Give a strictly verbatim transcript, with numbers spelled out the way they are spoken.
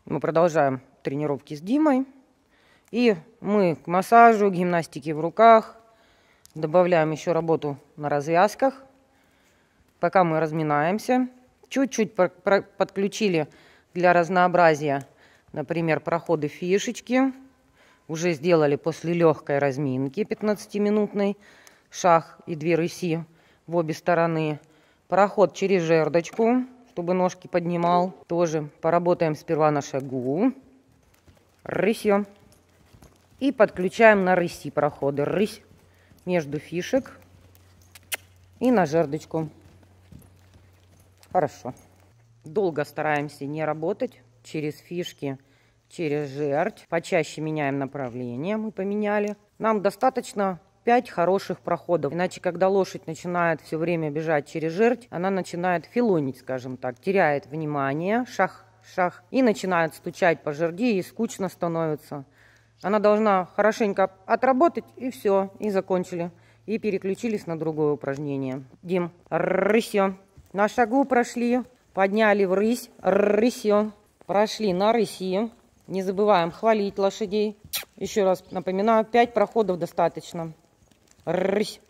Мы продолжаем тренировки с Димой. И мы к массажу, к гимнастике в руках добавляем еще работу на развязках. Пока мы разминаемся. Чуть-чуть подключили для разнообразия, например, проходы фишечки. Уже сделали после легкой разминки пятнадцатиминутный шаг и две рыси в обе стороны. Проход через жердочку, чтобы ножки поднимал. Тоже поработаем сперва на шагу. Рысью. И подключаем на рыси проходы. Рысь между фишек и на жердочку. Хорошо. Долго стараемся не работать через фишки, через жердь. Почаще меняем направление. Мы поменяли. Нам достаточно пять хороших проходов. Иначе, когда лошадь начинает все время бежать через жердь, она начинает филонить, скажем так. Теряет внимание. Шах, шах. И начинает стучать по жерди, и скучно становится. Она должна хорошенько отработать, и все. И закончили. И переключились на другое упражнение. Дим, рысью. На шагу прошли. Подняли в рысь. Рысью. Прошли на рыси. Не забываем хвалить лошадей. Еще раз напоминаю, пять проходов достаточно. Рысь.